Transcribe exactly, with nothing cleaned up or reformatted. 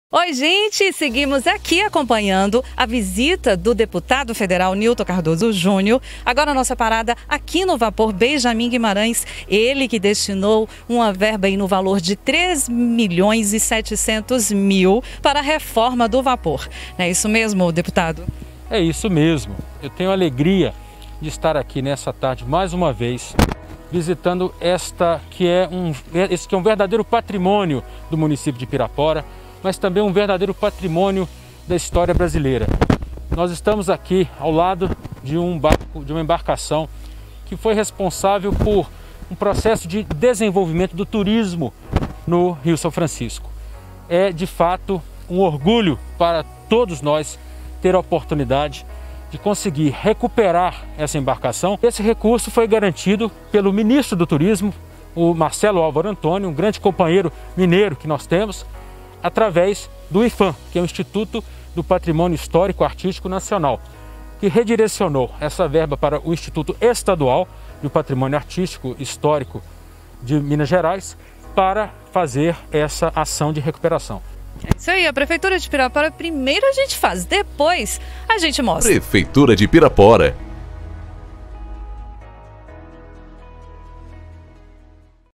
Oi, gente! Seguimos aqui acompanhando a visita do deputado federal Nilton Cardoso Júnior. Agora a nossa parada aqui no Vapor Benjamin Guimarães. Ele que destinou uma verba aí no valor de três milhões e setecentos mil para a reforma do vapor. Não é isso mesmo, deputado? É isso mesmo. Eu tenho a alegria de estar aqui nessa tarde mais uma vez, visitando esta que é um, esse que é um verdadeiro patrimônio do município de Pirapora, mas também um verdadeiro patrimônio da história brasileira. Nós estamos aqui ao lado de um barco, de uma embarcação que foi responsável por um processo de desenvolvimento do turismo no Rio São Francisco. É de fato um orgulho para todos nós ter a oportunidade de conseguir recuperar essa embarcação. Esse recurso foi garantido pelo ministro do Turismo, o Marcelo Álvaro Antônio, um grande companheiro mineiro que nós temos, através do IPHAN, que é o Instituto do Patrimônio Histórico Artístico Nacional, que redirecionou essa verba para o Instituto Estadual do Patrimônio Artístico Histórico de Minas Gerais para fazer essa ação de recuperação. É isso aí, a Prefeitura de Pirapora primeiro a gente faz, depois a gente mostra. Prefeitura de Pirapora.